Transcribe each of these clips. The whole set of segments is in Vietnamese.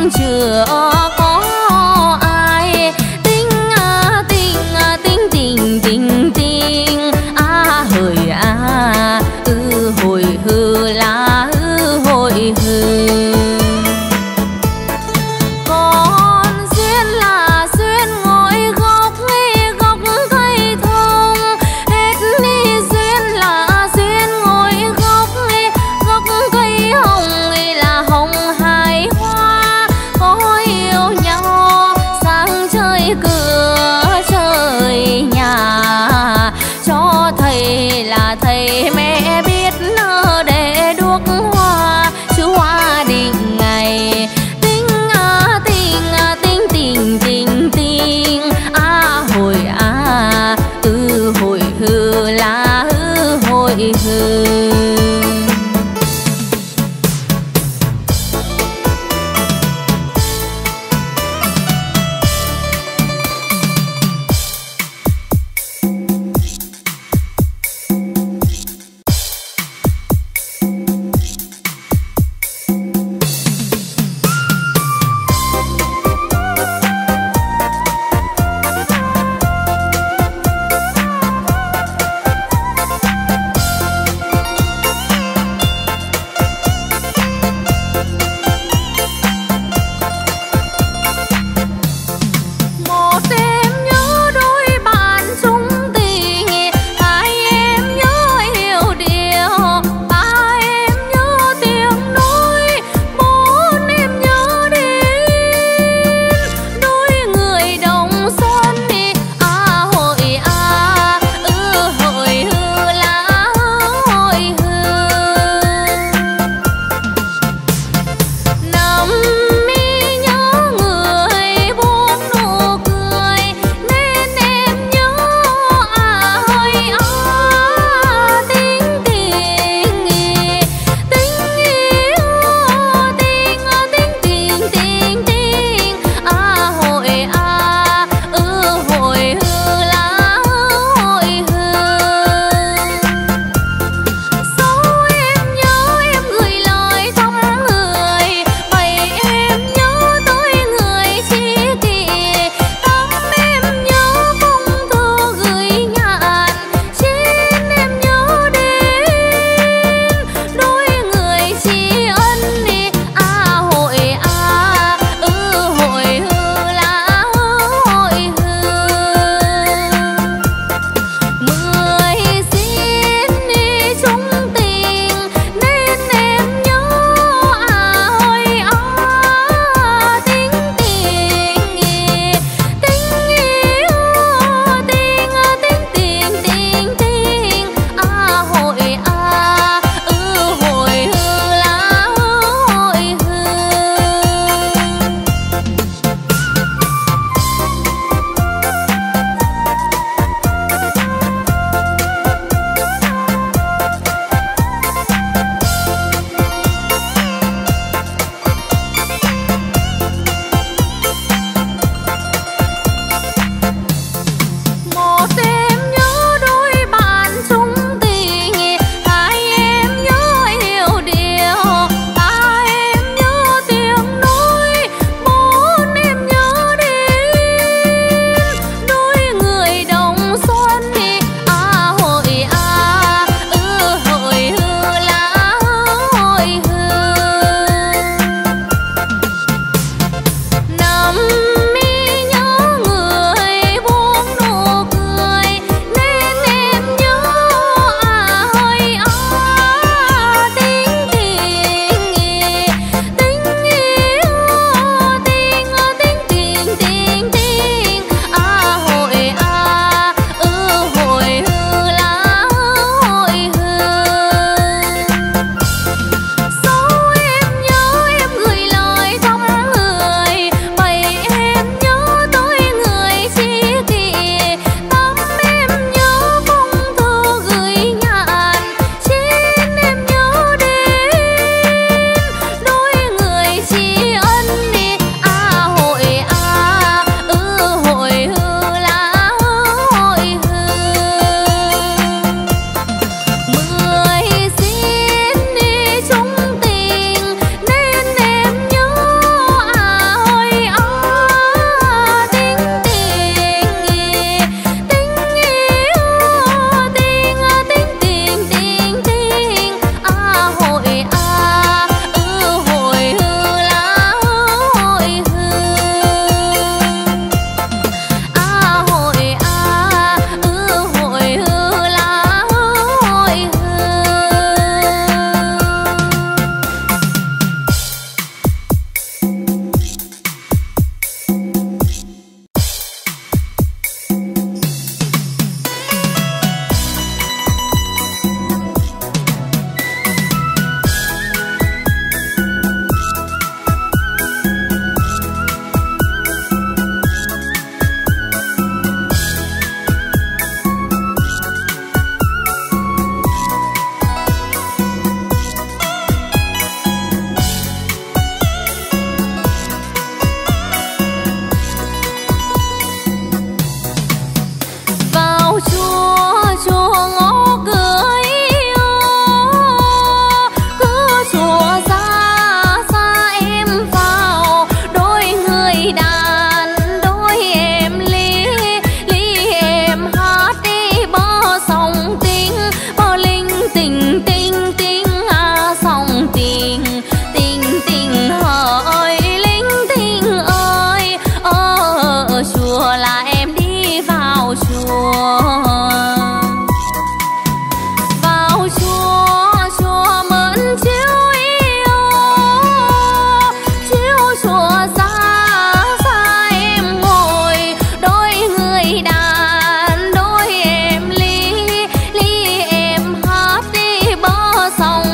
chưa có ai. Tình tình tình tình hỡi hồi hư lá hồi hư. Còn duyên là duyên ngồi gốc cây thông, hết đi duyên là duyên ngồi gốc cây hồng là hồng hai hoa. Có yêu nhau sang chơi cửa trời nhà, cho thầy là thầy mẹ biết nở để đuốc hoa chứ hoa định ngày. Tình tình tình tình hồi hồi hư lá hồi hư.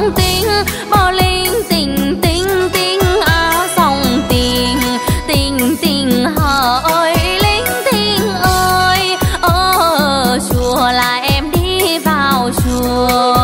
sông tình bò linh tình tình tình sông tình tình tình hỡi linh tình ơi, ở chùa là em đi vào chùa.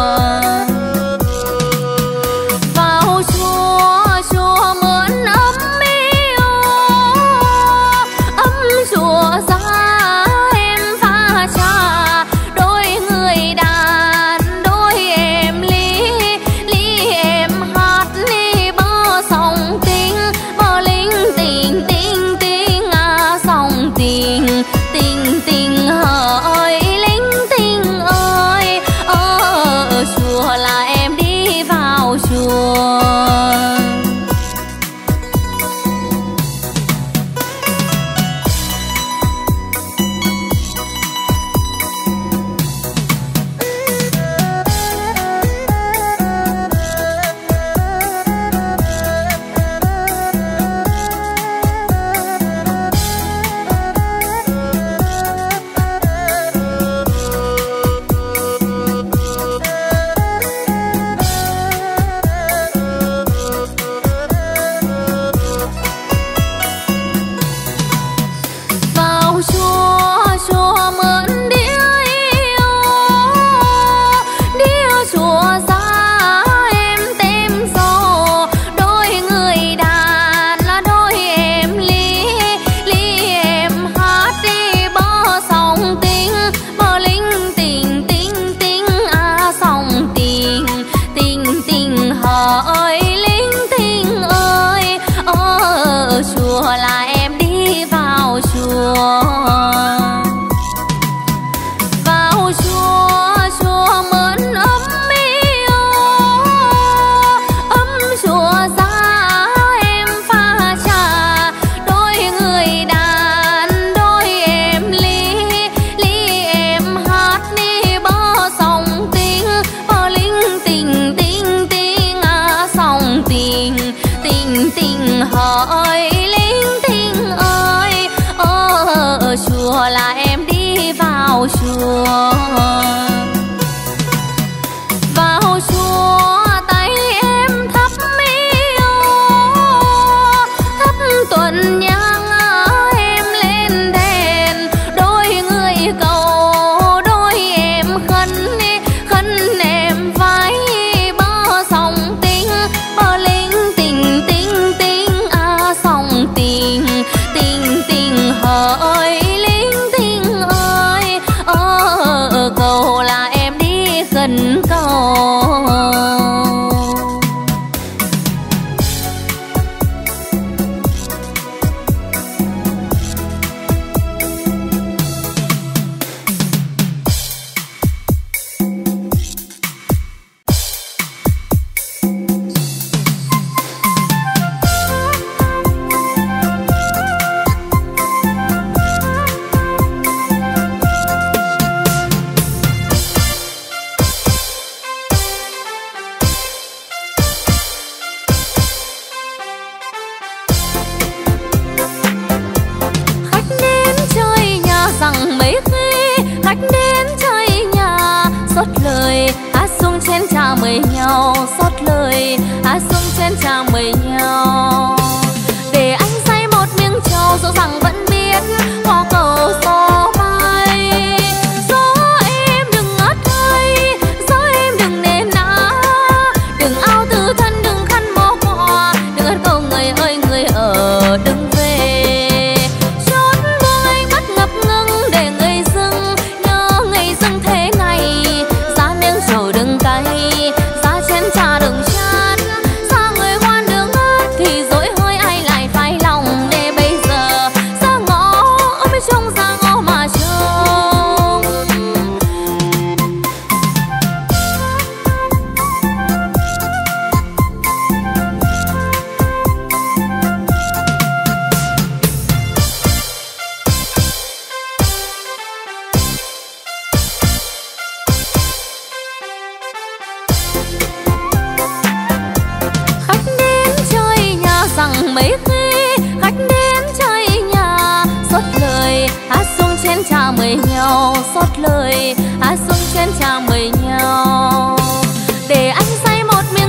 nhau xót lời xuống chén trà mời nhau để anh say một mình.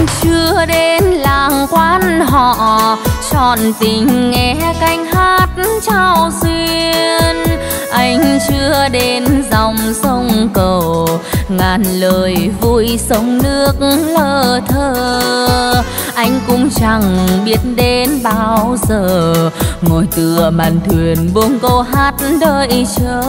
chưa đến làng quan họ, trọn tình nghe canh hát trao duyên. Anh chưa đến dòng sông cầu, ngàn lời vui sông nước lơ thơ. Anh cũng chẳng biết đến bao giờ, ngồi tựa màn thuyền buông câu hát đợi chờ.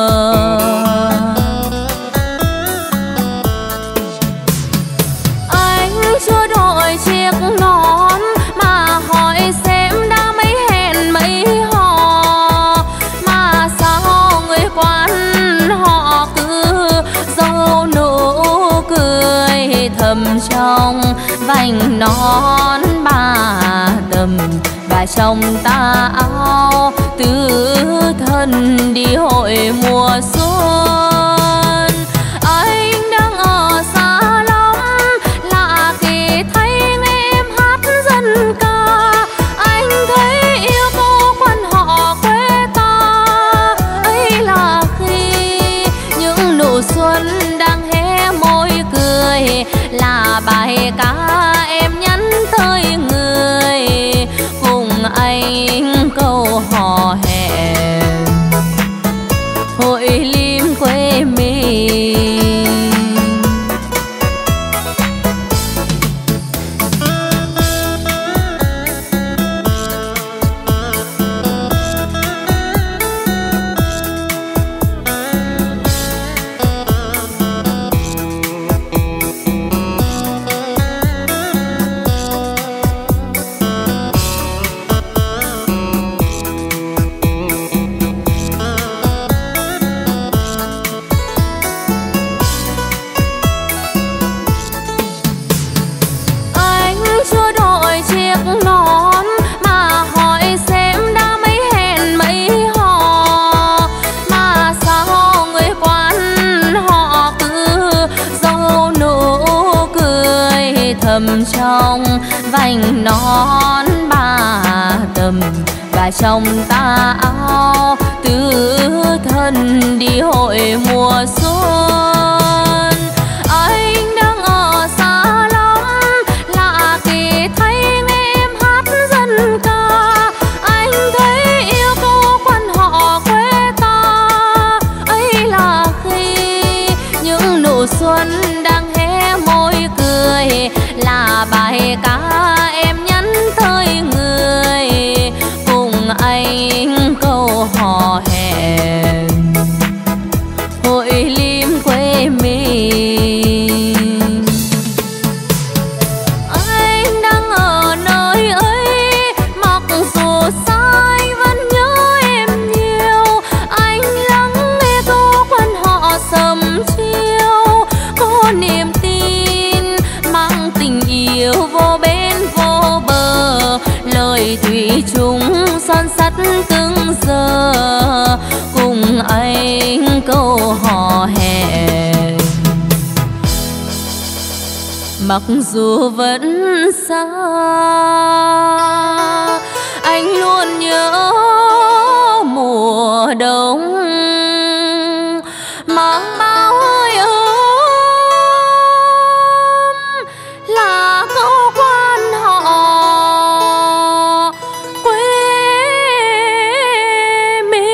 Anh chưa đội chiếc nón mà hỏi xem đã mấy hẹn mấy hò, mà sao người quan họ cứ giấu nụ cười thầm trong vành nón bà tầm và trong tà áo tứ thân đi hội mùa xuân. Anh đang ở xa lắm, lạ kỳ thấy nghe em hát dân ca. Anh thấy yêu cô quan họ quê ta, ấy là khi những nụ xuân đang hé môi cười, là bài ca em nhắn tới người cùng anh câu hò hẹn hội lim quê mình. Thầm trong vành nón bà tầm và trong tà áo tứ thân đi hội mùa xuân. Anh đang ở xa lắm, lạ kỳ thấy nghe em hát dân ca. Anh thấy yêu cô quan họ quê ta, ấy là khi những nụ xuân đang hé môi cười, là bài ca em nhắn tới người cùng anh câu hò hẹn hội lim quê mình. Anh đang ở nơi ấy, mặc dù xa anh vẫn nhớ em nhiều. Anh lắng nghe câu quan họ sầm chiêu, có niềm tin mang tình yêu vô bên vô bờ, lời thủy chung son sắt cứng giờ cùng anh câu hò hẹn. Mặc dù vẫn xa, anh luôn nhớ mùa đông mang bao hơi ấm, là câu quan họ quê mình.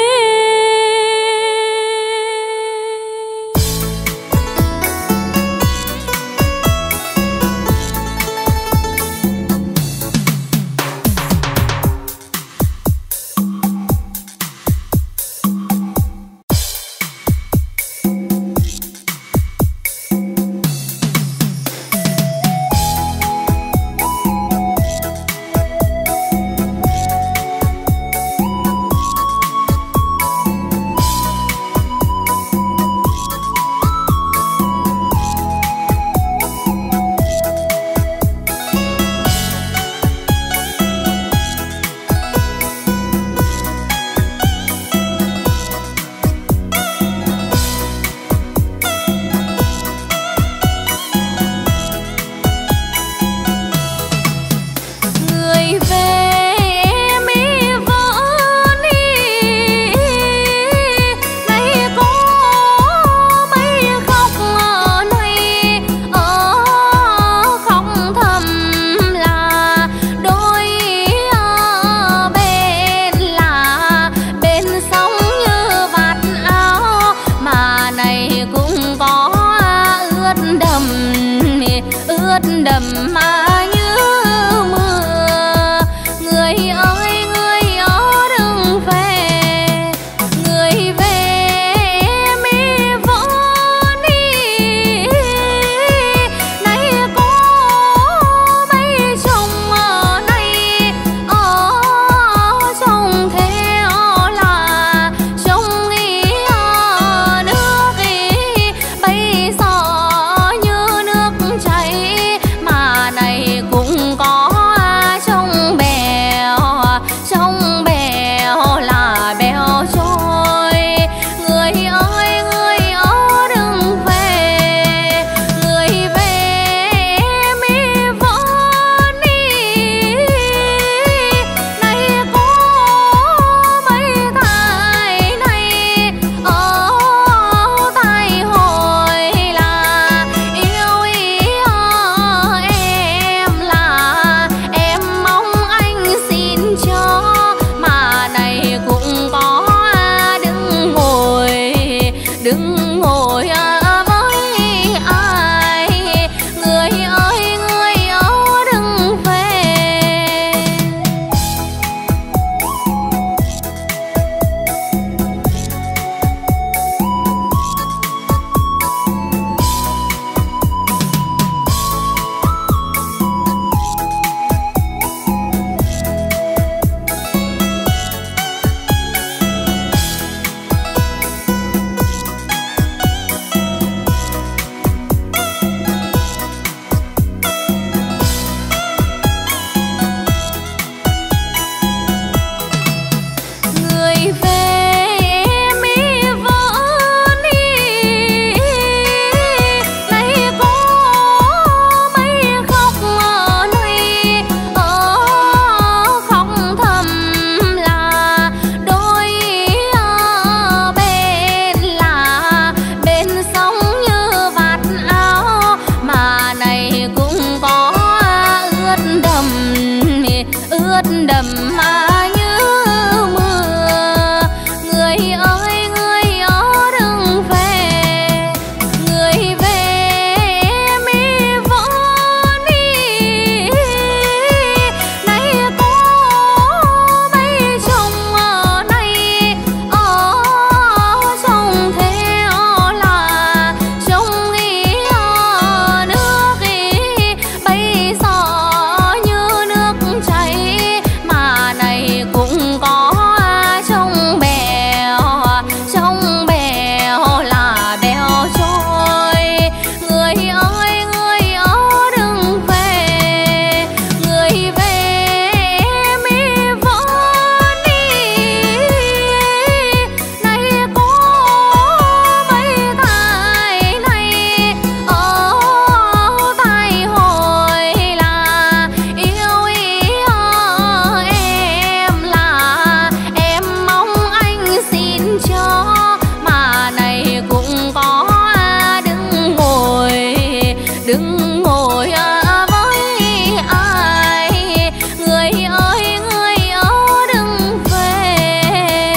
này cũng có sông bèo là bèo trôi. Người ơi người ở đừng về, người về em vẫn đi. Này có mấy thai này ở thai hồi là yêu em, là em mong anh xin cho. Mà này cũng có đừng ngồi với ai. Người ơi người ở đừng về. Người về em vẫn đi. Này có mấy khóc nơi khóc thầm là đôi bên, là bên sóng như vạt áo. Mà này cũng có ướt đầm mà như mưa. Người ơi người ở đừng về, người về em vẫn đi. Này có mấy chồng này ở chồng theo là chồng nước bây giờ như nước chảy. Mà này cũng có sông bèo là bèo trôi. Người ơi người ở đừng về, người về em vẫn đi. Này có mấy thai này ở thai hồi là yêu em, là em mong anh xin cho. Mà này cũng có đừng ngồi với ai. Người ơi người ở đừng về.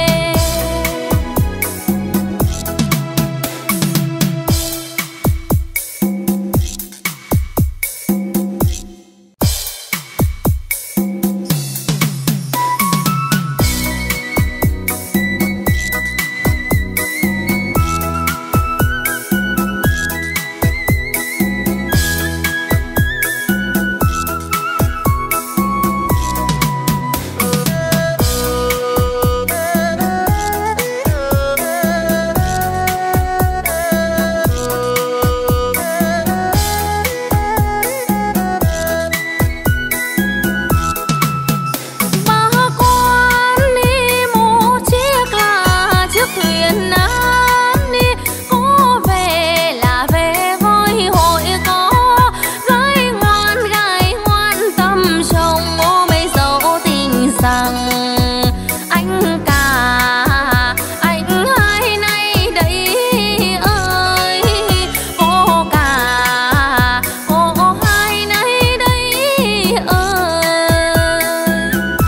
Bà con đi một chiếc là chiếc thuyền nan đi. Có về là về với hội có gái ngoan tâm chồng. Ô mấy dấu tình rằng anh cả anh hai nay đây ơi. Cô cả cô hai nay đây ơi.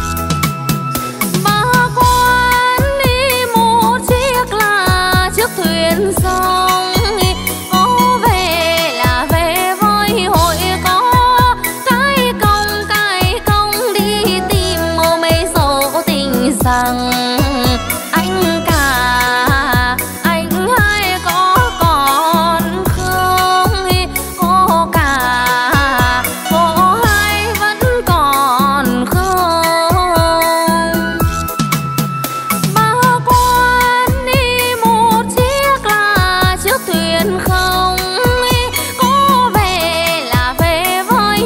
Bà con đi một chiếc là chiếc thuyền sông. Có về là về với hội có cái công đi tìm. Ô mấy dấu tình rằng anh cả anh hai có còn không. Cô cả cô hai vẫn còn không. Bà con đi một chiếc là chiếc thuyền không. Có về là về với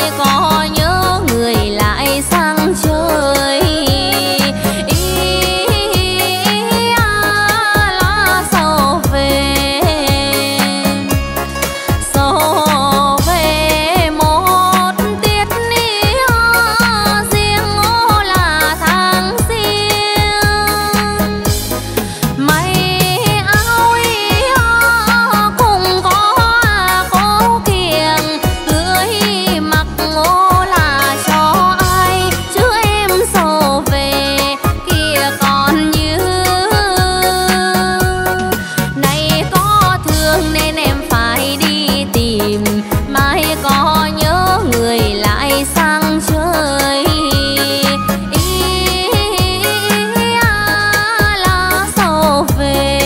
mai có nhớ người lại sang chơi. Lá sầu về một tiết riêng là tháng riêng. May áo cùng có cố kiềng cưới mặc là cho ai, chứ em sầu về kia còn như. Này có thương nên em phải đi tìm, mai có nhớ người lại sang chơi. Lá sầu về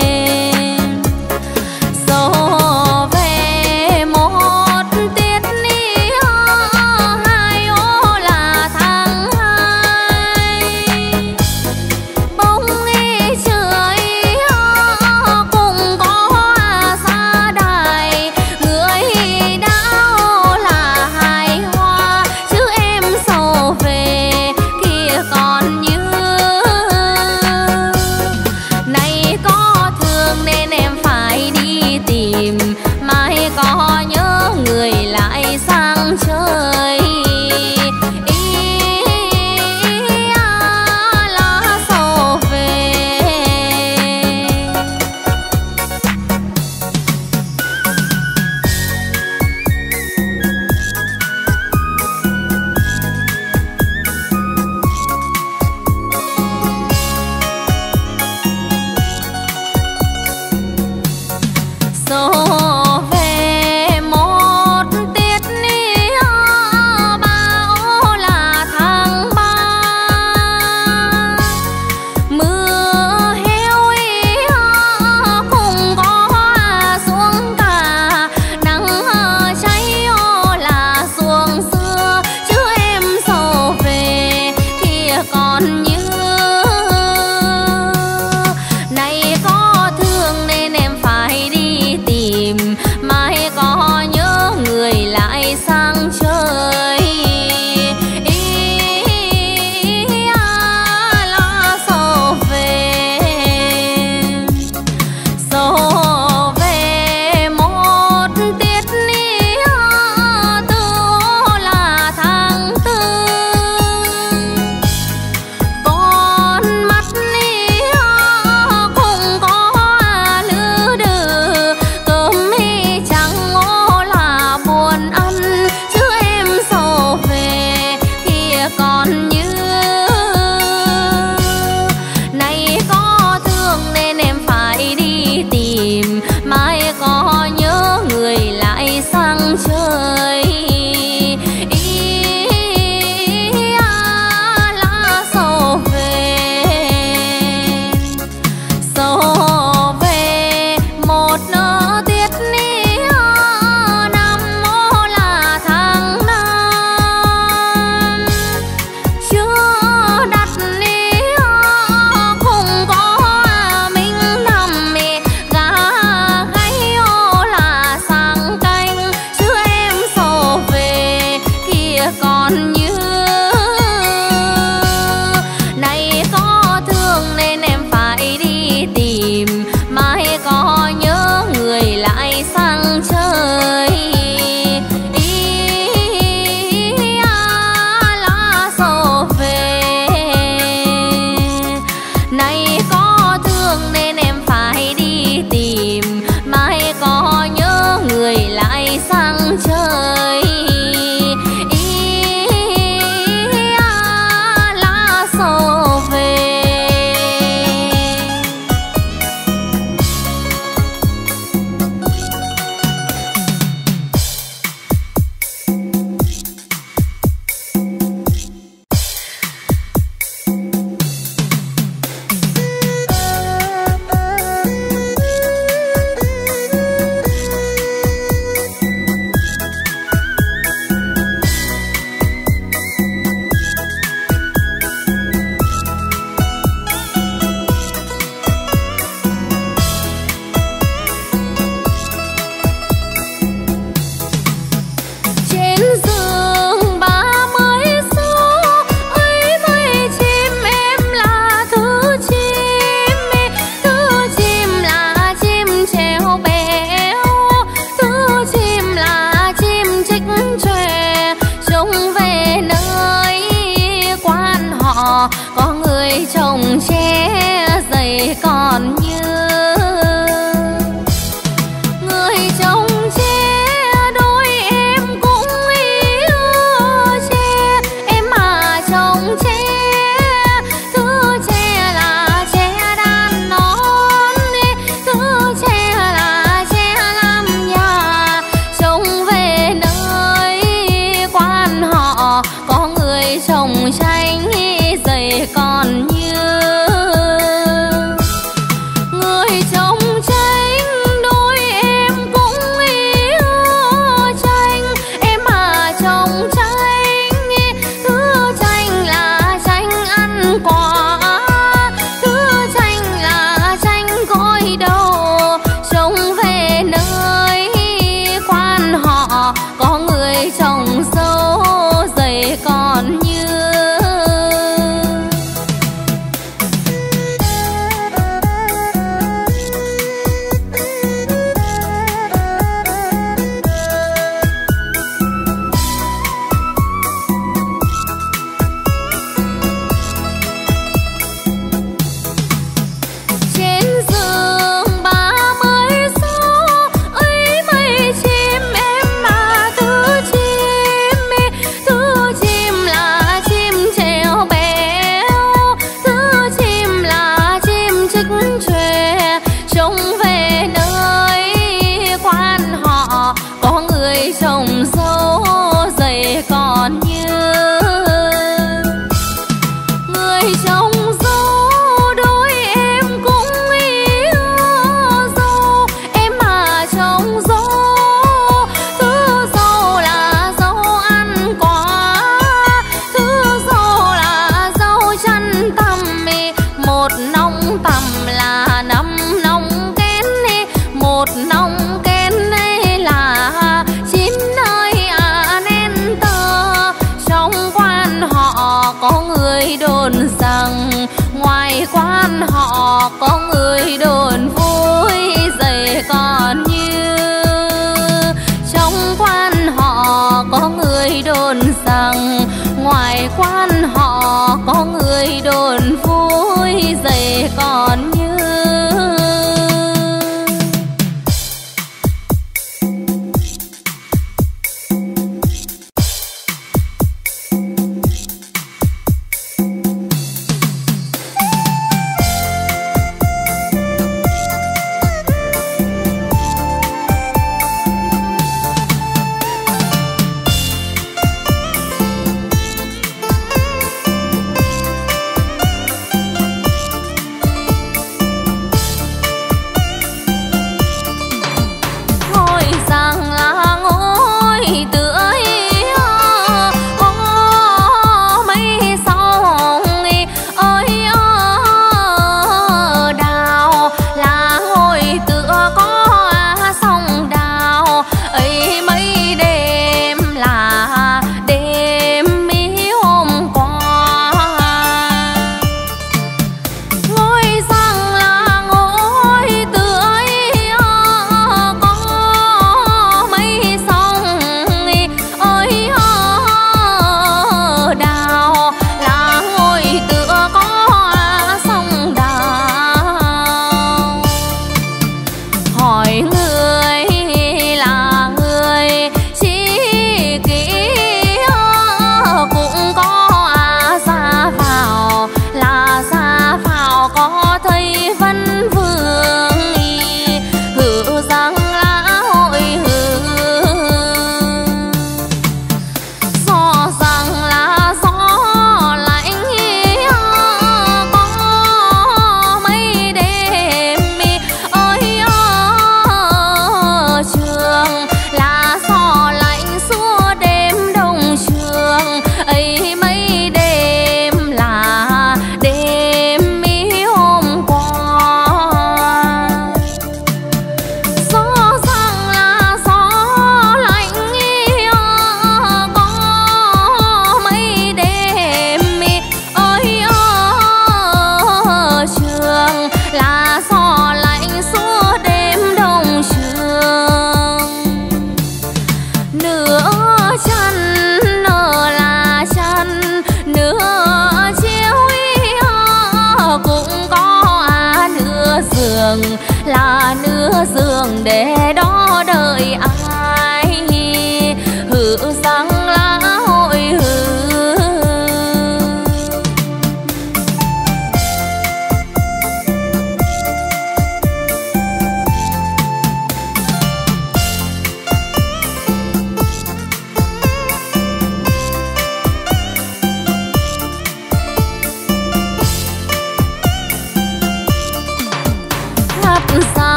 một tiết hai là tháng hai. Bông trời cùng có xa đài, người đau là hài hoa, chứ em sầu về kia còn như. Này có thương nên em phải đi tìm, mai có nhớ người lại sang chơi. Lá sầu về một tiết bão là tháng ba. Mưa heo cùng có xuống cả, nắng cháy là xuồng xưa, chứ em sầu về kia còn như. Này có thương nên em phải đi tìm, mai có nhớ người lại sang chơi. Lá sầu về một tiết tư là tháng tư. Con mắt cùng có lư đừ, cơm chẳng là buồn ăn, chứ em sầu về kia còn như. Này có thương nên em phải đi tìm, mai có nhớ người lại sang chơi. Lá sầu về một tiết năm là tháng năm. Chưa đặt cùng có mình nằm gà gáy là sang canh, chứ em sầu về kia còn như. Này có thương nên em phải đi tìm, mai có nhớ người lại sang chơi. Lá sầu về này có thương nên em phải đi tìm, mai có nhớ người lại sang chơi. họ có người trồng tranh dày còn như người trồng tranh. Đôi em cũng yêu tranh, em mà trồng tranh, thứ tranh là tranh ăn quả, thứ tranh là tranh gội đầu. Trông về nơi quan họ có người trồng dâu dày còn như trên giường 30 số ấy mấy chim em mà thứ chim là chim trèo béo, thứ chim là chim trích chòe. Trông về nơi quan họ có người trồng dâu dày còn như người trồng dâu. Đôi em cũng yêu dâu, em mà trồng dâu, thứ dâu là dâu ăn quả, thứ dâu là dâu chăn tằm. Một nòng tằm là 5 nòng kén, một nòng kén là 9 nơi nên tơ. Trong quan họ có người đồn rằng, ngoài quan họ có người đồn vui dày còn như. Trong quan họ có người đồn rằng, ngoài quan họ có người đồn vui dày còn như.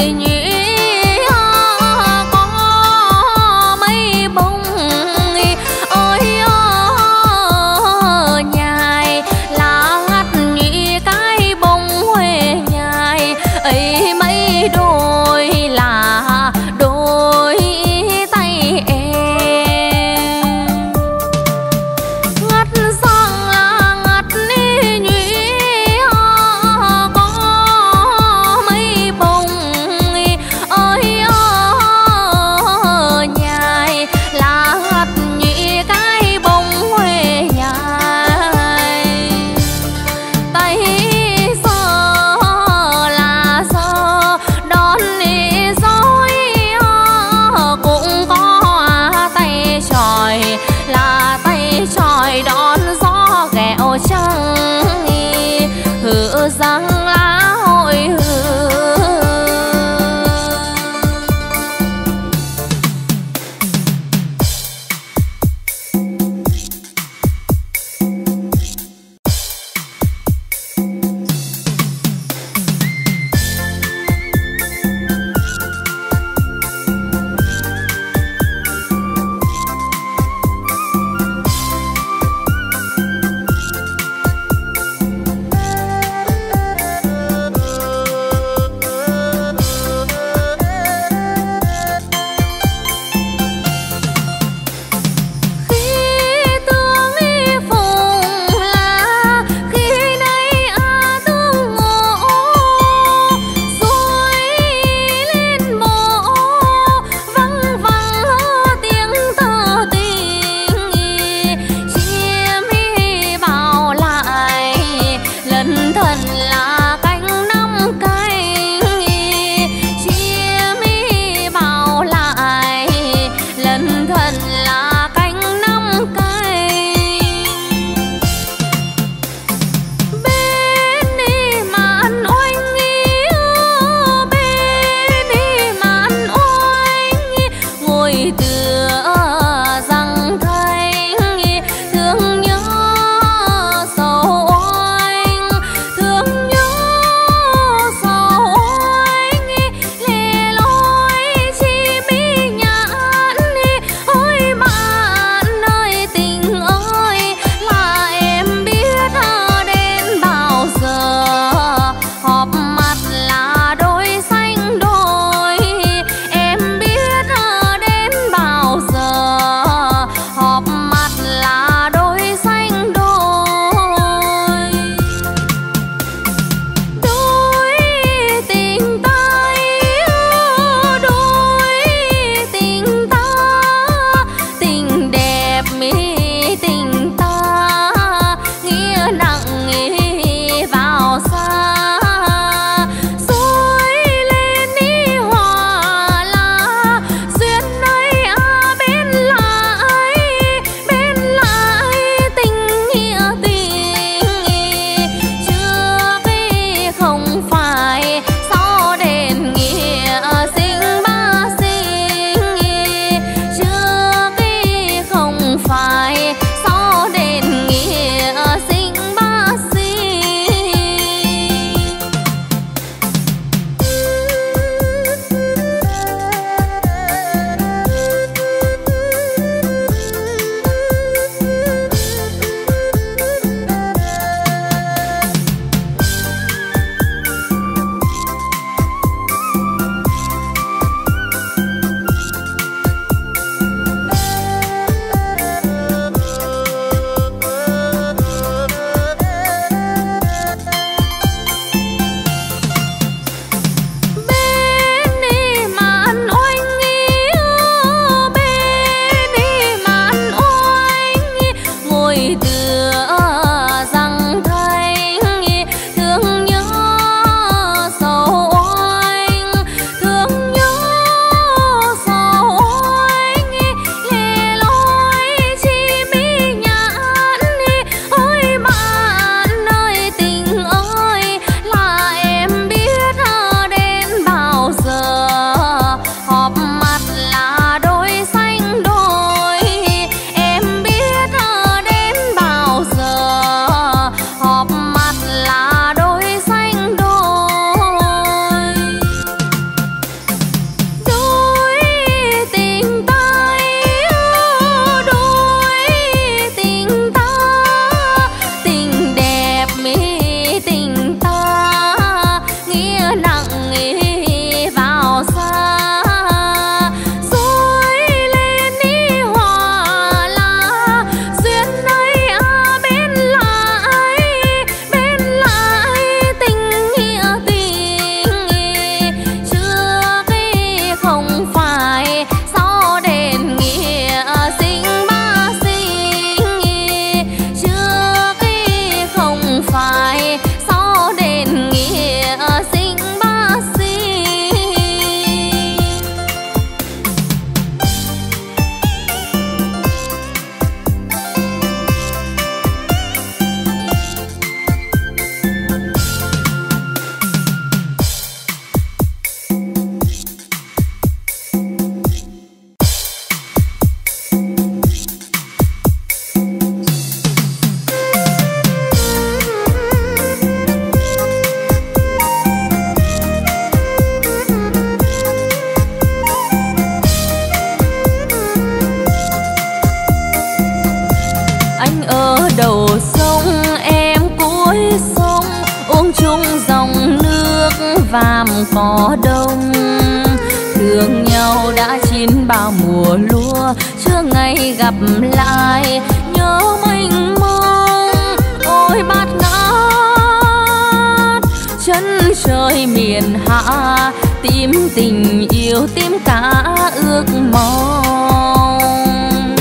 Hãy subscribe cho kênh Ghiền Mì Gõ để không bỏ lỡ ở đầu sông, em cuối sông, uống chung dòng nước vàm cỏ đông. Thương nhau đã chín bao mùa lúa, chưa ngày gặp lại nhớ mênh mông. Ôi bát ngát chân trời miền hạ, tìm tình yêu tìm cả ước mong.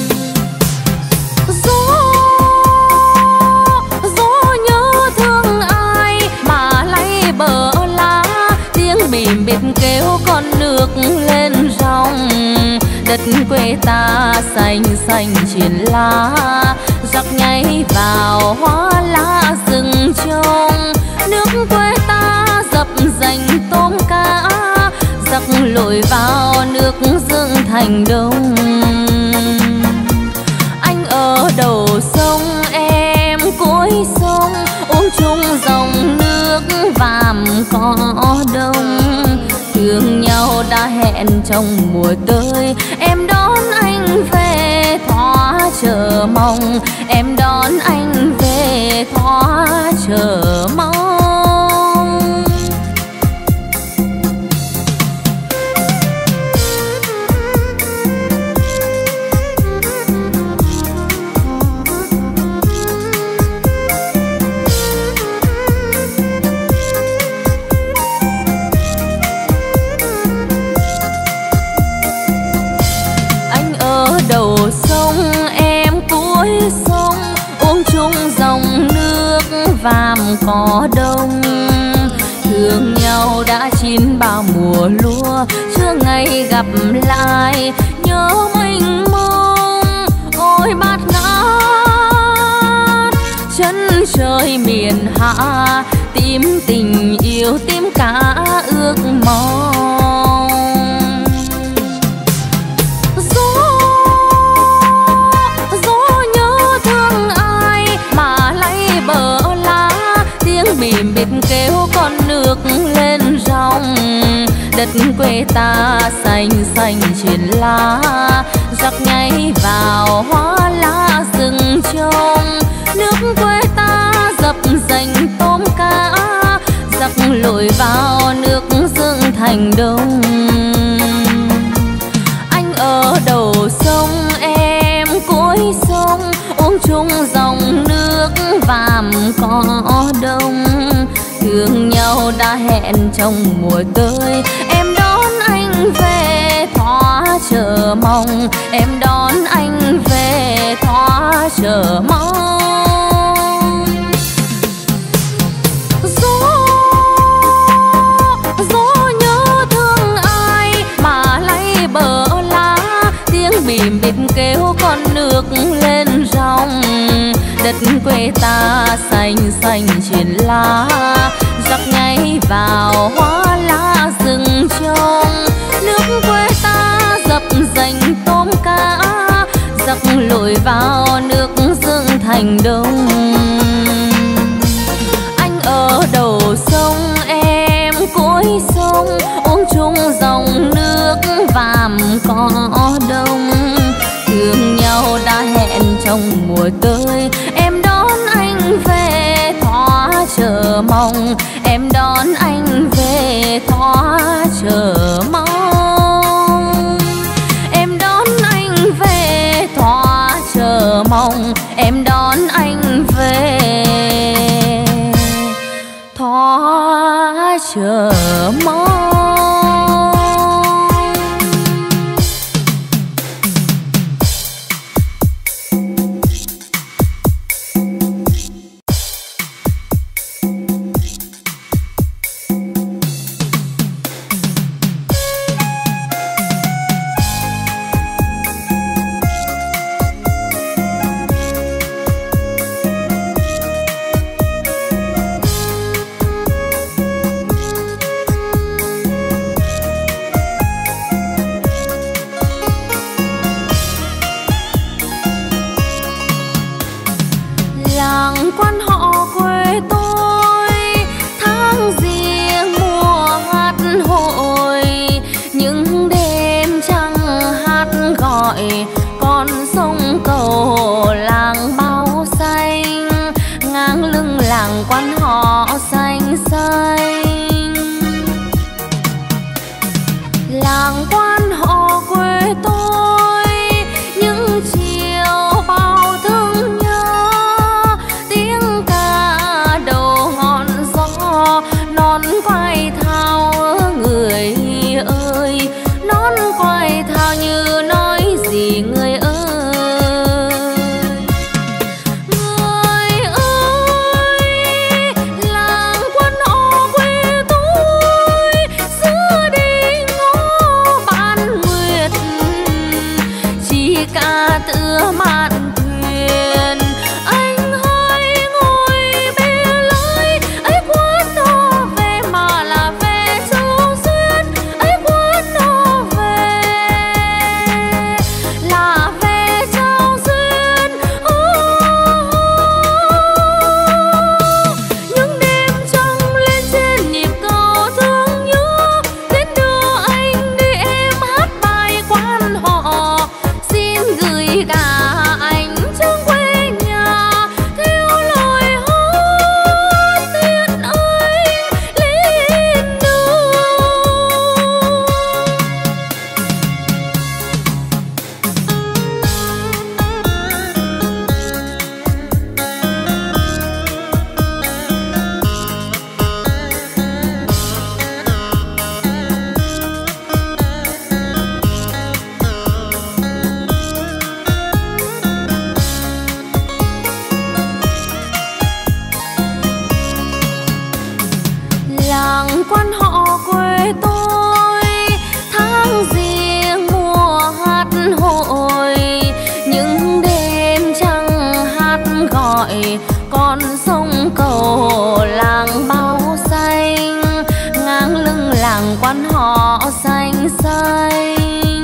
Gió nhớ thương ai mà lay bờ lá, tiếng bìm bịp kêu con nước lên ròng. Đất quê ta xanh xanh triển lá, giặc nháy vào hoa lá rừng trông. Nước quê ta dập dành tôm cá, giặc lội vào nước dựng thành đông. Anh ở đầu sông, em cuối sông, uống chung dòng nước vàm cỏ đông. Thương nhau đã hẹn trong mùa tới, em đón anh về thỏa chờ mong. Em đón anh về thỏa chờ mong. Đầu sông, em cuối sông, uống chung dòng nước vàm cỏ đông. Thương nhau đã chín bao mùa lúa, chưa ngày gặp lại nhớ mênh mông. Ôi bát ngát chân trời miền hạ, tìm tình yêu tìm cả ước mong. Bìm bịp kêu con nước lên ròng. Đất quê ta xanh xanh triển lá, giặc nháy vào hoa lá rừng trông. Nước quê ta dập dành tôm cá, giặc lội vào nước dựng thành đông. Anh ở đầu sông, em cuối sông, uống chung dòng nước vàm cỏ đông. Thương nhau đã hẹn trong mùa tới, em đón anh về thỏa chờ mong. Em đón anh về thỏa chờ mong. Gió nhớ thương ai mà lay bờ lá, tiếng bìm bịp kêu con nước lên ròng. Đất quê ta xanh xanh triển lá, giặc nháy vào hoa lá rừng trông. Nước quê ta dập dành tôm cá, giặc lội vào nước dựng thành đông. Anh ở đầu sông, em cuối sông, uống chung dòng nước vàm cỏ đông. Thương nhau đã hẹn trong mùa tới, em đón anh về thỏa chờ mong. Em đón anh về thỏa chờ mong. Em đón anh về thỏa chờ mong. Em đón anh về thỏa chờ mong. gọi con sông cầu làng bao tựa mạn thuyền. Anh hãy ngồi bê lối ấy quán nó về mà là về châu duyên, ấy quán nó về là về châu duyên. Những đêm trăng lên trên nhịp cầu thương nhớ, đến đưa anh đi em hát bài quan họ. Xin gửi cả anh trong quê nhà theo lời hát tiếng anh lên đường. Làng quan họ quê tôi tháng riêng mùa hát hội, những đêm trăng hát gọi con sông cầu làng bao xanh, ngang lưng làng quan họ xanh xanh.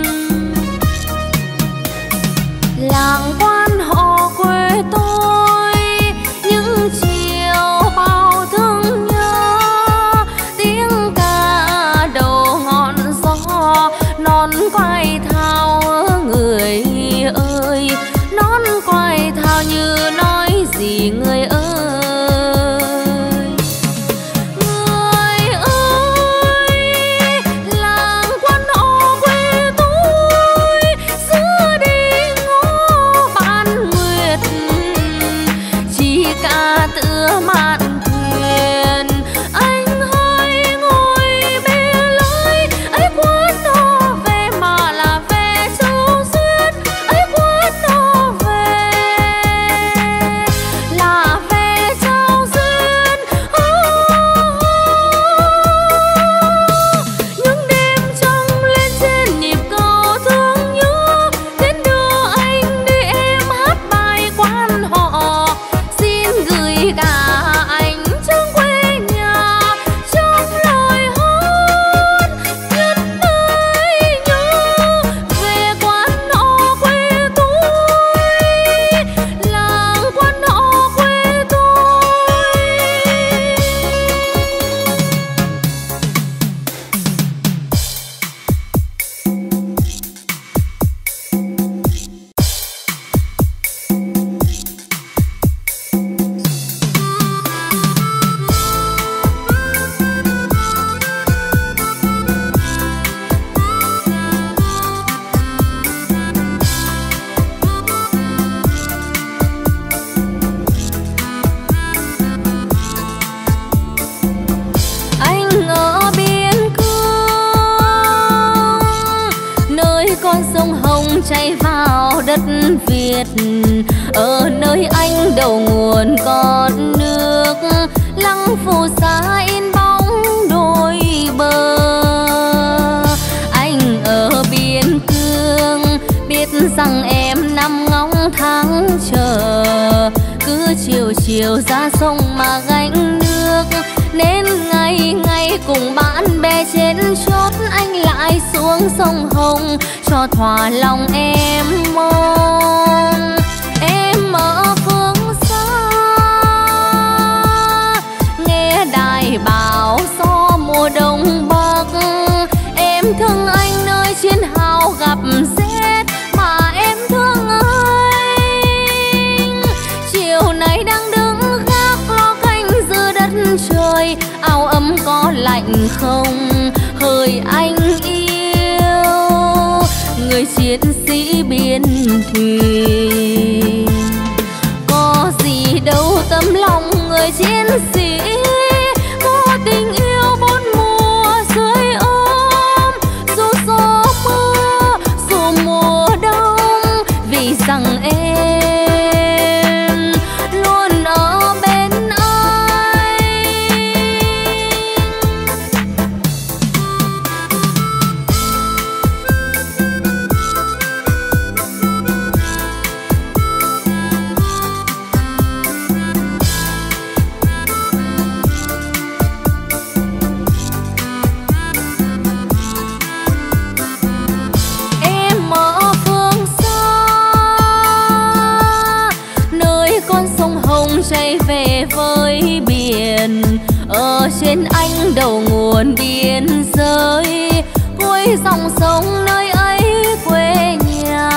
Làng quan họ quê tôi những chiều bao thương nhớ, tiếng ca đầu ngọn gió non quay thao người ơi, non quay thao như nói gì người ơi. Người ơi, làng quan họ quê tôi xưa đi ngô ban nguyệt, chỉ ca tựa mạn thuyền. Anh hãy ngồi bê lối ấy quán nó về mà là về châu duyên, ấy quán nó về là về châu duyên. Những đêm trăng lên trên nhịp cầu thương nhớ, đến đưa anh đi em hát bài quan họ. Xin gửi cả anh trong quê nhà trong lời hát nhân ơi nhớ về quan họ quê tôi, làng quan họ quê tôi. Anh ở biên cương, nơi con sông Hồng chảy vào đất Việt, ở nơi anh đầu nguồn con nước, lăng phù sa in bóng đôi bờ. Anh ở biên cương biết rằng em nằm ngóng tháng chờ, cứ chiều chiều ra sông mà gánh nước, nên ngày ngày cùng bạn bè trên chốt anh lại xuống sông Hồng cho thỏa lòng em mong. Em ở phương xa nghe đài báo gió mùa đông bắc, em thương anh nơi chiến hào gặp rét mà em thương anh. Chiều nay đang đứng gác lo canh giữa đất trời, áo ấm có lạnh không hỡi anh yêu, người chiến sĩ biên thùy. Có gì đâu tấm lòng người chiến sĩ, có tình yêu bốn mùa dưới ôm, dù gió mưa dù mùa đông, vì rằng em luôn ở bên anh. sông chảy về với biển, ở trên anh đầu nguồn biên giới, cuối dòng sông nơi ấy quê nhà.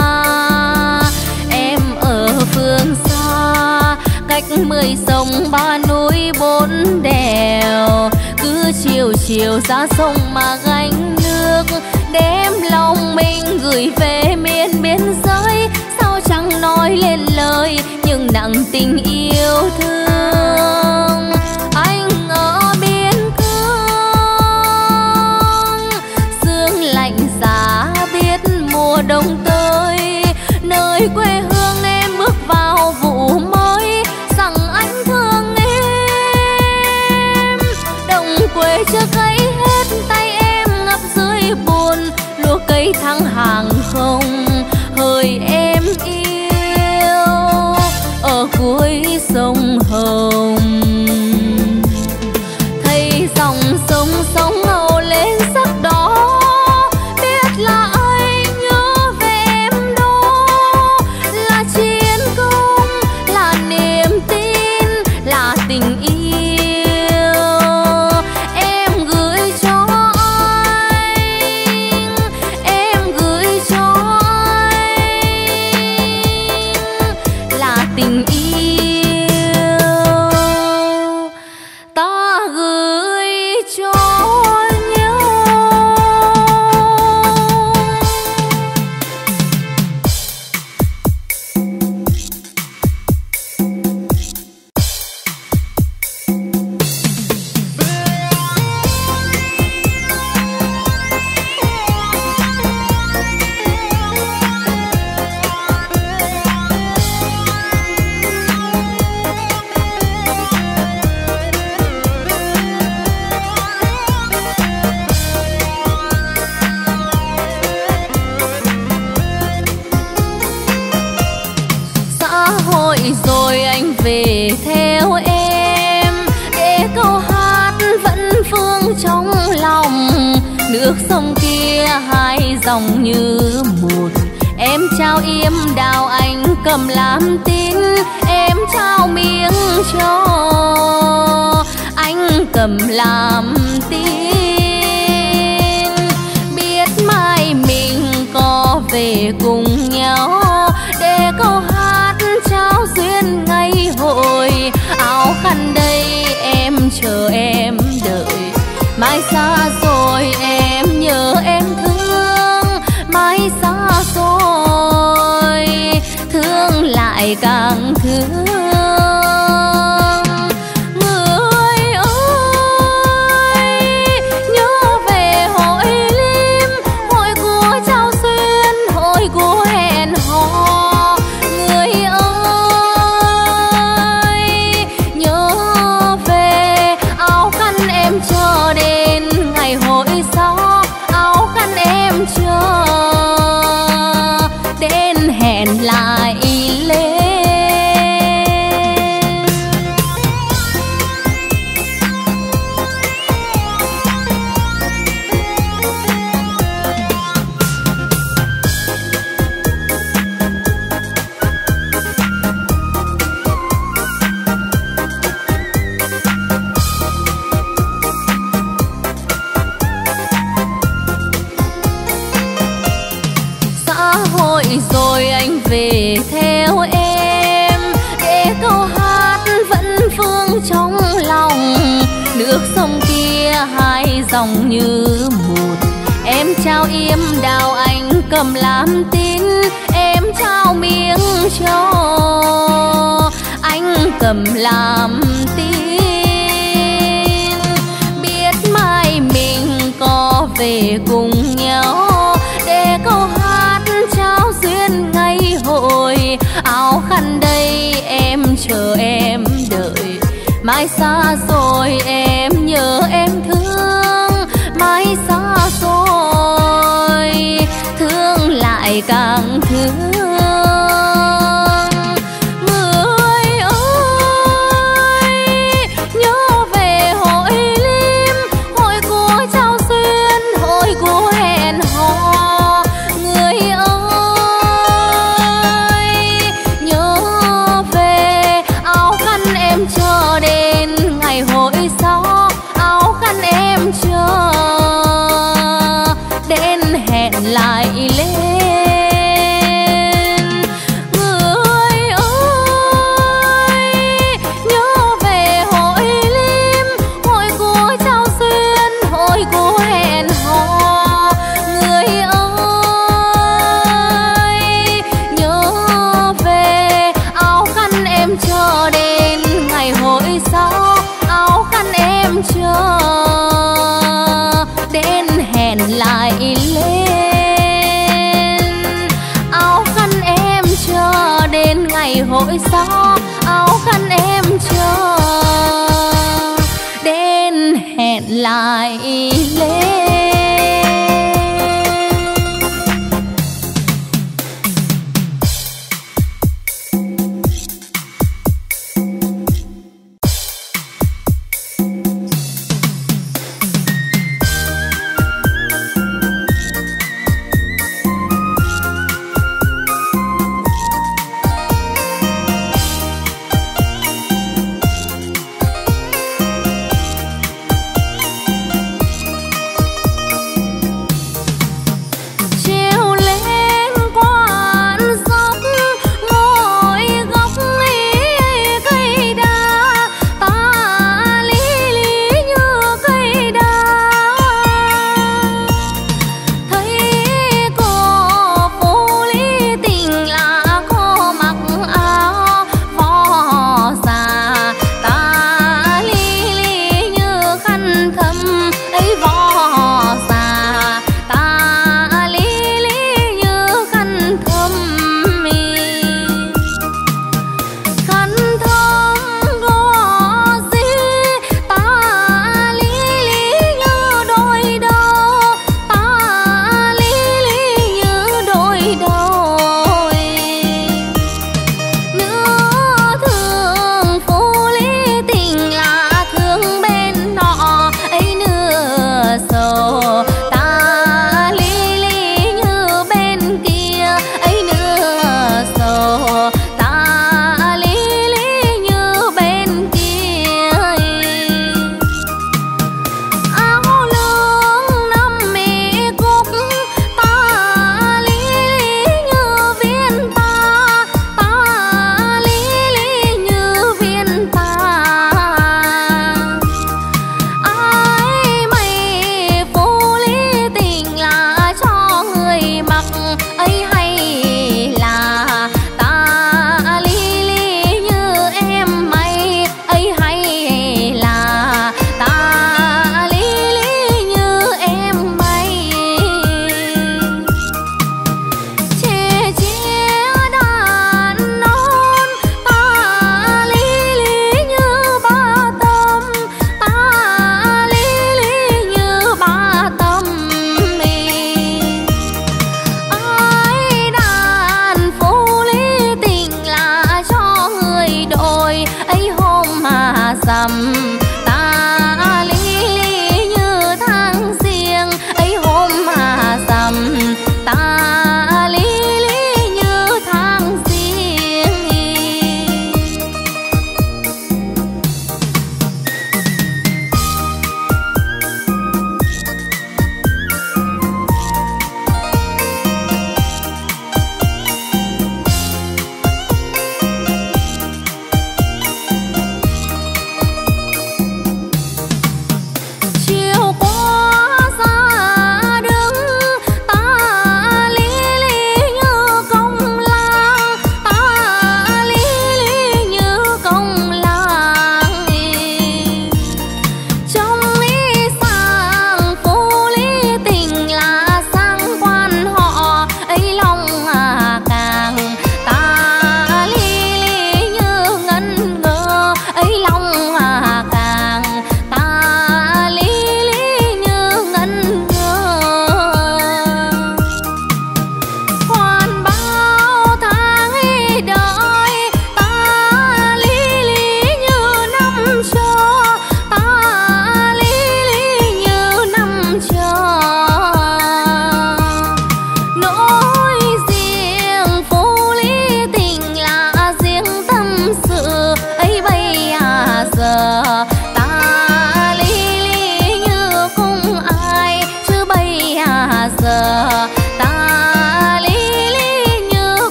Em ở phương xa cách 10 sông 3 núi 4 đèo, cứ chiều chiều ra sông mà gánh nước, đem lòng mình gửi về miền biên giới. Sao chẳng nói lên lời nhưng nặng tình yêu thương. Anh ở biên cương, sương lạnh giá biết mùa đông tới, nơi quê hương em bước vào vụ mới, rằng anh thương em. Đồng quê chưa cấy hết tay em ngập dưới buồn, lúa cây thăng hàng không hỡi em yêu, ở cuối sông Hồng. Thấy dòng sông sóng ào lên sắc đỏ, biết là anh nhớ về em đó, là chiến công, là niềm tin, là tình yêu. Em gửi cho anh, em gửi cho anh, là tình yêu ta gửi cho nhau. Xã hội rồi anh về theo em, để câu hát vẫn vương trong lòng. Nước sông kia hai dòng như một, em trao yếm đào anh cầm làm tín, em trao miếng cho anh cầm làm tín. Biết mai mình có về cùng nhau, để câu hát trao duyên ngày hội. Áo khăn đây em chờ em đợi, mai xa rồi em nhớ em thương, mai xa rồi thương lại càng thương. Người ơi nhớ về hội lim, hội của trao duyên, hội của hẹn hò. Người ơi nhớ về áo khăn em chờ đến ngày hội sau, áo khăn em chờ đến hẹn lại lên. Xã hội rồi anh về theo em, để câu hát vẫn vương trong lòng. Nước sông kia hai dòng như một, em trao yếm đào anh cầm làm tín, em trao miếng cho anh cầm làm tín. Biết mai mình có về cùng nhau, để câu hát trao duyên ngày hội. Áo khăn đây em chờ em đợi, mai xa rồi em nhớ em thương, mai xa rồi thương lại càng thương. Người ơi nhớ về hội lim, hội của trao duyên, hội của hẹn hò. Người ơi nhớ về áo ngày hội gió áo khăn em chờ đến hẹn lại lên.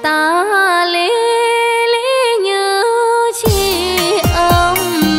ta lý lý như chi âm.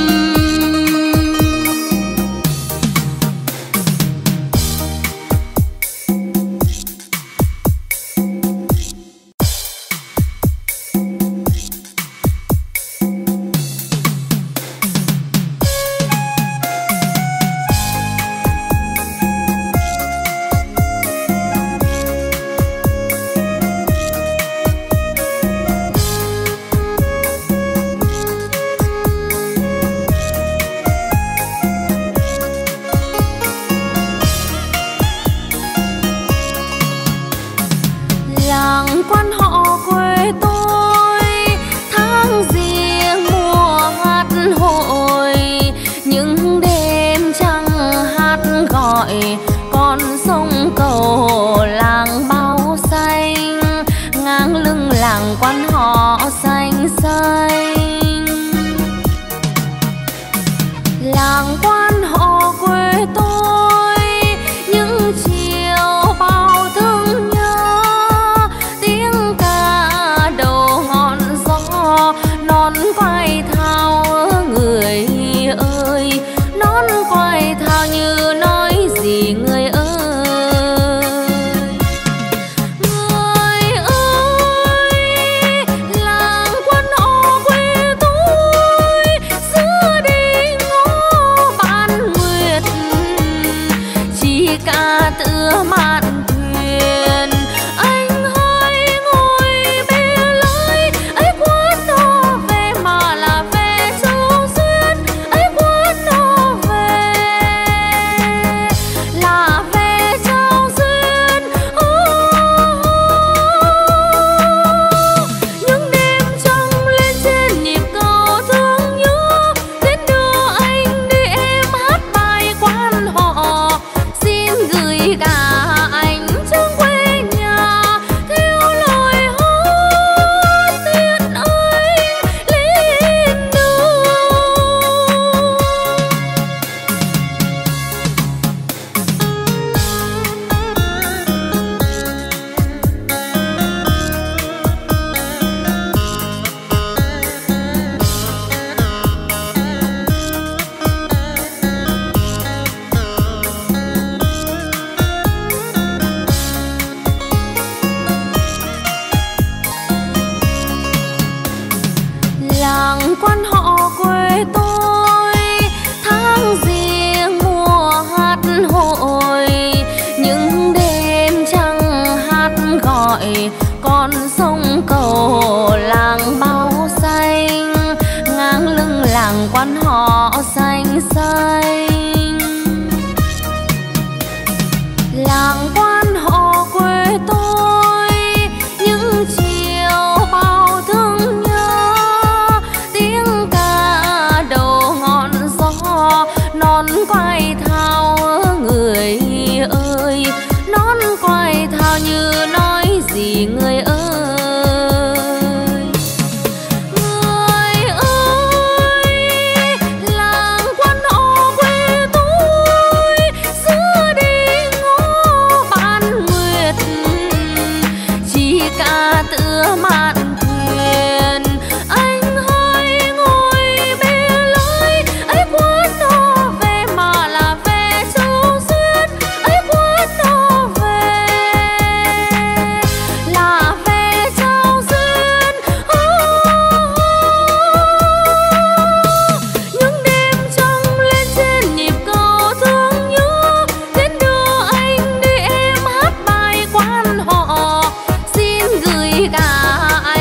Làng quan họ quê tôi tháng riêng mùa hát hội, những đêm trăng hát gọi con sông cầu làng bao xanh, ngang lưng làng quan họ xanh xanh. Làng quan họ quê tôi những chiều bao thương nhớ, tiếng ca đầu ngọn gió non quay thao người ơi, non quay thao như nói gì người ơi. Người ơi, làng quan họ quê tôi xưa đi ngõ bán nguyệt, chỉ ca tựa mạn thuyền. Anh hãy ngồi bê lối ấy quán nó về mà là về Châu Xuyên, ấy quán nó về là về Châu Xuyên. Những đêm trăng lên trên nhịp cầu thương nhớ, đến đưa anh đi em hát bài quan họ, xin gửi cả anh trong quê nhà theo lời hát tiếng anh lên đường. Làng quan họ quê tôi tháng riêng mùa hát hội, những đêm trăng hát gọi con sông cầu làng bao xanh, ngang lưng làng quan họ xanh xanh. Làng quan họ quê tôi những chiều bao thương nhớ, tiếng ca đầu ngọn gió non quay thao người ơi, non quay thao như nói gì người ơi. Người ơi, làng quan họ quê tôi xưa đi ngõ bán nguyệt, chỉ ca tựa mạn thuyền. Anh hãy ngồi bê lối ấy quán nó về mà là về Châu Xuyên, ấy quán nó về là về Châu Xuyên. Những đêm trăng lên trên nhịp cầu thương nhớ, đến đưa anh đi em hát bài quan họ, xin gửi cả anh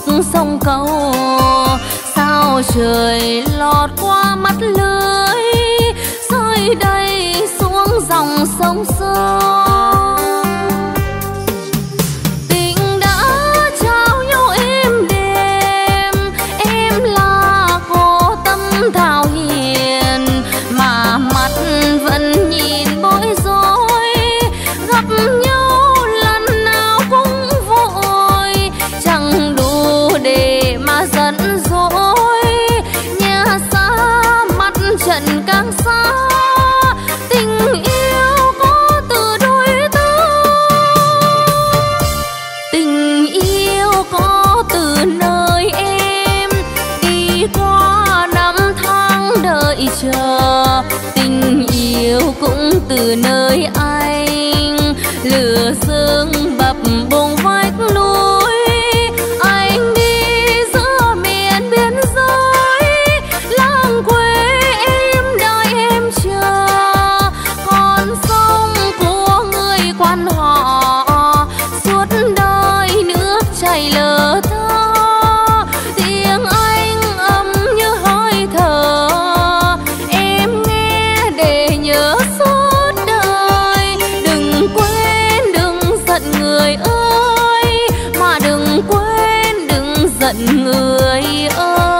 khúc sông cầu, sao trời lọt qua mắt lưới, rơi đầy xuống dòng sông sâu. Tình đã trao nhau êm đềm, em là cô tâm thảo hiền, mà mắt vẫn nhìn bối rối, gặp nhau lần nào cũng vội, chẳng đủ để mà giận dỗi. Nhà xa mắt trận càng xa, tình yêu có từ đôi ta. Tình yêu có từ nơi em, đi qua năm tháng đợi chờ. Tình yêu cũng từ nơi anh, lửa sương bập bùng vách núi. Anh đi giữa miền biên giới, làng quê em đợi em chờ. Con sông của người quan họ, suốt đời nước chảy lờ thơ. Tiếng anh ấm như hơi thở, em nghe để nhớ suốt đời. Đừng quên đừng giận người ơi, mà đừng quên đừng giận người ơi.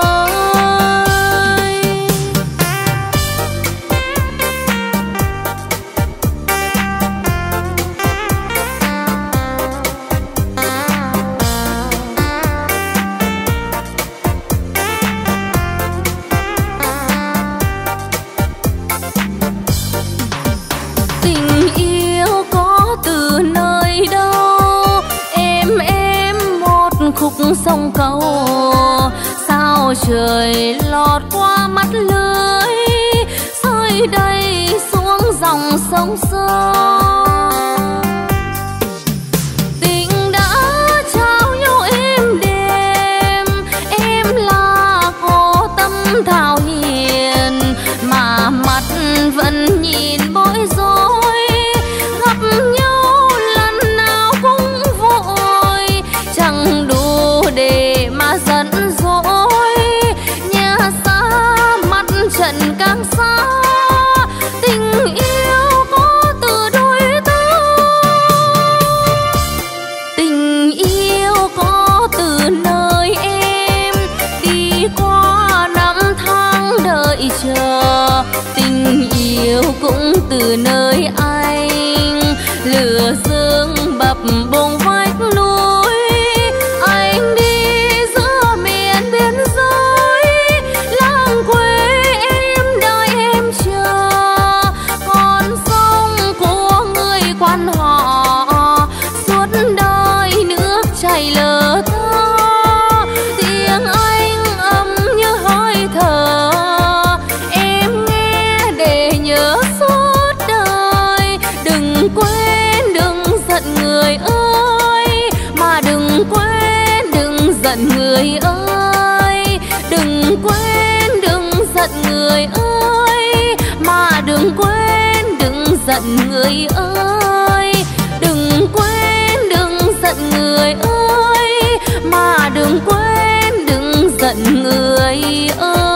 Tình yêu có từ nơi đâu, em một khúc sông cầu, sao trời lọt qua mắt lưới, rơi đầy xuống dòng sông sâu. Tình đã trao nhau êm đềm, em là cô tâm thảo hiền, mà mắt vẫn nhìn bối rối, gặp nhau lần nào cũng vội, chẳng đủ để mà giận dỗi. Nhà xa mắt trận càng xa, tình yêu có từ đôi ta. Tình yêu có từ nơi em, đi qua năm tháng đợi chờ. Tình yêu cũng từ nơi anh, lửa sương bập bùng vách núi. Anh đi giữa miền biên giới, làng quê em đợi em chờ. Con sông của người quan họ, suốt đời nước chảy lờ thơ. Tiếng anh ấm như hơi thở, em nghe để nhớ suốt đời. Đừng quên đừng giận người ơi, mà đừng quên đừng giận người ơi. Đừng quên đừng giận người ơi, mà đừng quên đừng giận người ơi. Đừng quên đừng giận người ơi, mà đừng quên đừng giận người ơi.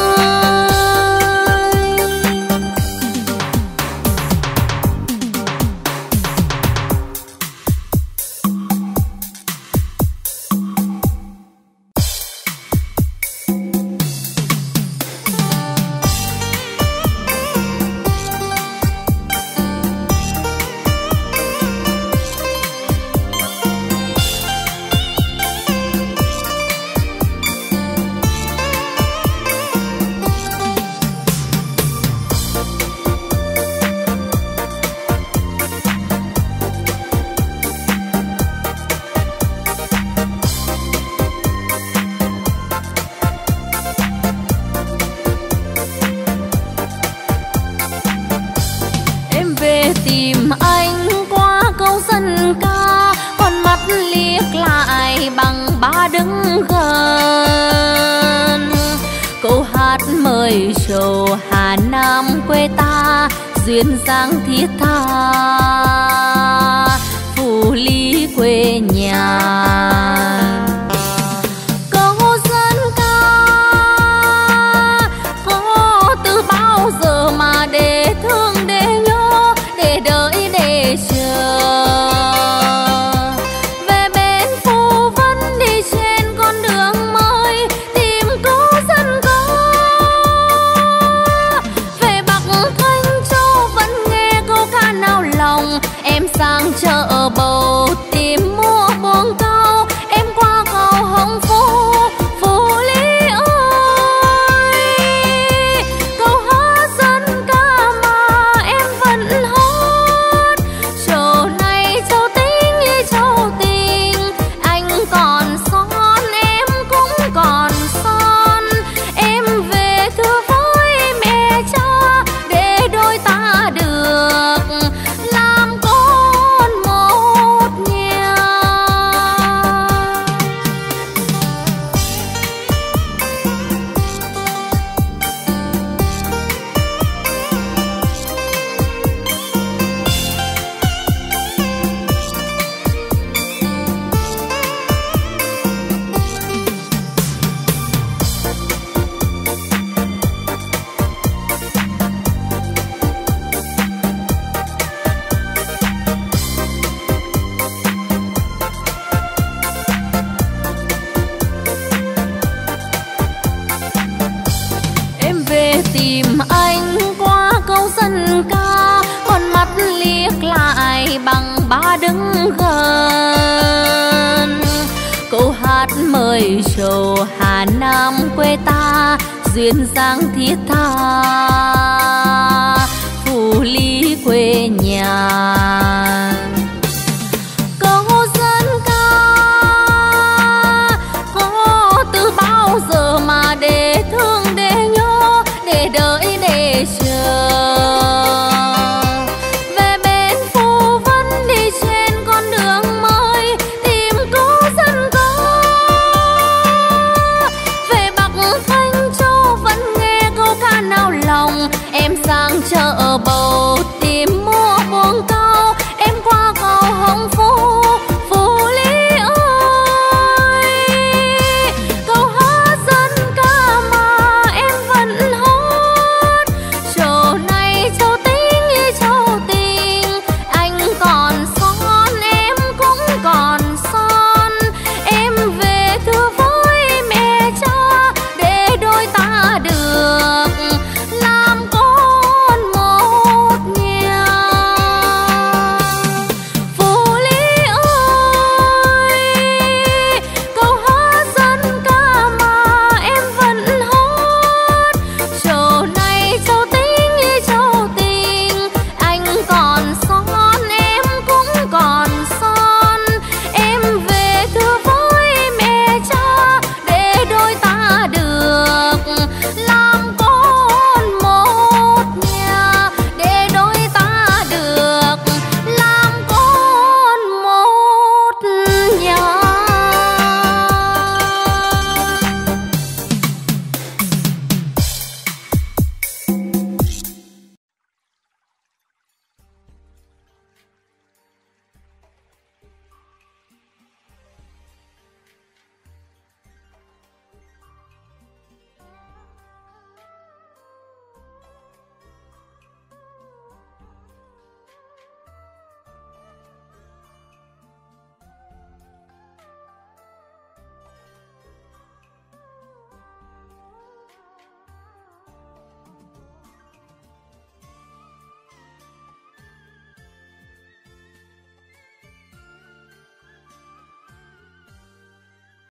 về tìm anh qua câu dân ca, con mắt liếc lại bằng ba đứng gần. Câu hát mời trầu Hà Nam quê ta, duyên dáng thiết tha Phù Lý quê nhà. ơi sầu Hà Nam quê ta duyên dáng thiết tha.